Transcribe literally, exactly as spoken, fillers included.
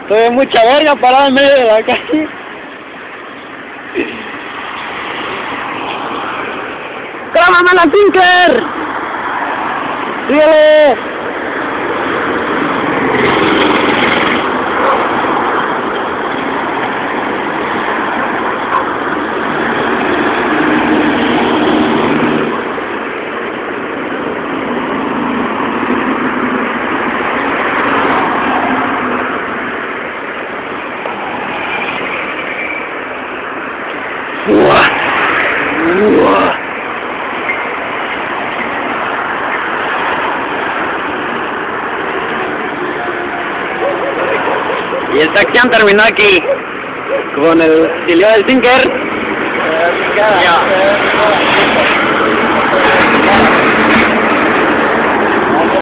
Soy mucha verga parada en medio de la calle. ¡Clámame la Tinker! ¡Síguele! Y esta acción terminó aquí con el silbido del Tinker. Ya.